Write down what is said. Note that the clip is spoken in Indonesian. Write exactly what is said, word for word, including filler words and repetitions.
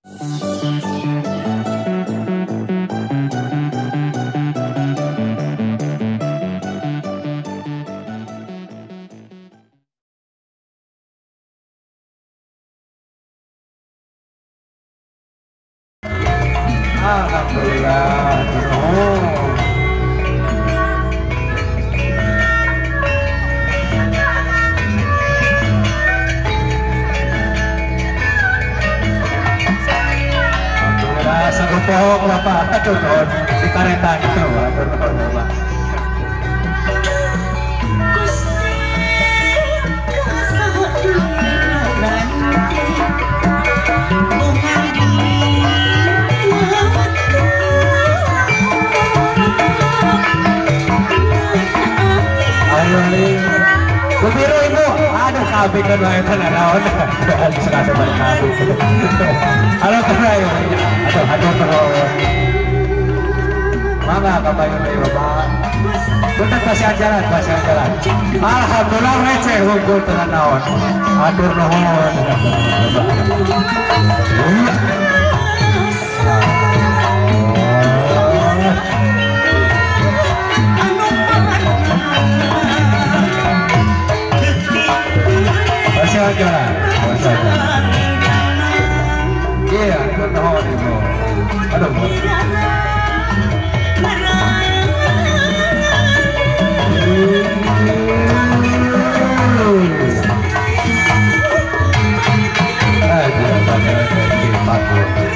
Alhamdulillah. Oh. Sa grupo ko pa ato doon di kareta ito ato doon ba. Bumiroy mo, ano sabi ka na ito na raon? Alis ka naman sabi ko. Ano ka na yun? Ano, ano ka raon? Mga kabayo na yun, mga. Punta pasya jalan, pasya jalan. Alhamdulillah, receh, huwag ko na naon. Atur nohon. Pasya jalan, pasya jalan. Iya, atur nohon itu. Aduh. Aduh, banyak yang